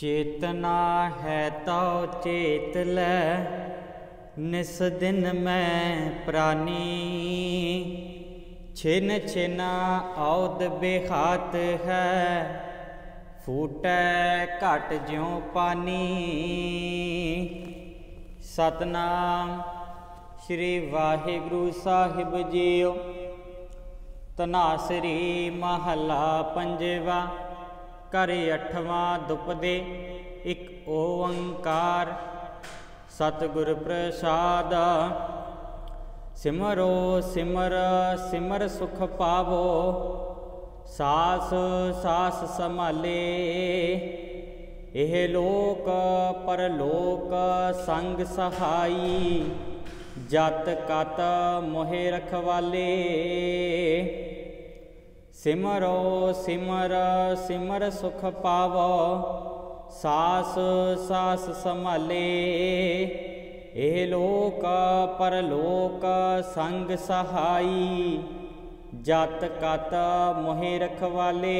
चेतना है तो चेत लै, निस दिन मैं प्राणी। छिन छिन औद बेहात है, फूटै घट ज्यों पानी। सतनाम श्री वाहिगुरु साहिब जीओ। तनासरी महला पंजवा। कर अठवां दुपदे एक ओंकार। सतगुर प्रसाद। सिमरो सिमर सिमर सुख पावो, सास सास संभाले। एह लोक परलोक संग सहाई, जत कत मोहे रखवाले। सिमरो सिमर सिमर सुख पावो, सास सास संभाले। एह लोक परलोक संग सहाई, जत कत मोहे रखवाले।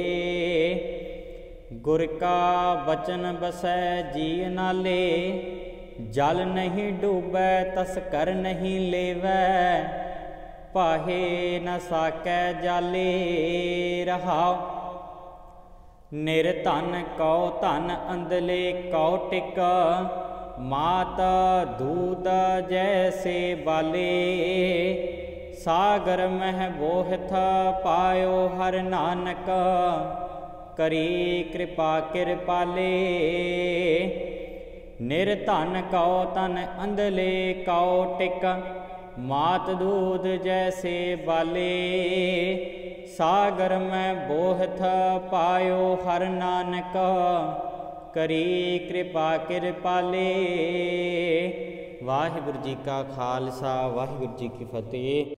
गुर का बचन बसै जी नाले, जल नहीं डूबै तस कर नहीं लेवै। पाहे न साकै जाले रहाओ। निर्धन कौ धन अंधले कौ टिक, मात दूध जैसे बाले। सागर मह बोहथ पायो हर नानक, करी कृपा कृपाले। निर्धन कौ धन अंधले कौ टिक, मात दूध जैसे बाले। सागर में बोहथ पायो हर नानक, करी कृपा कृपाले। वाहिगुरु जी का खालसा वाहिगुरु जी की फतेह।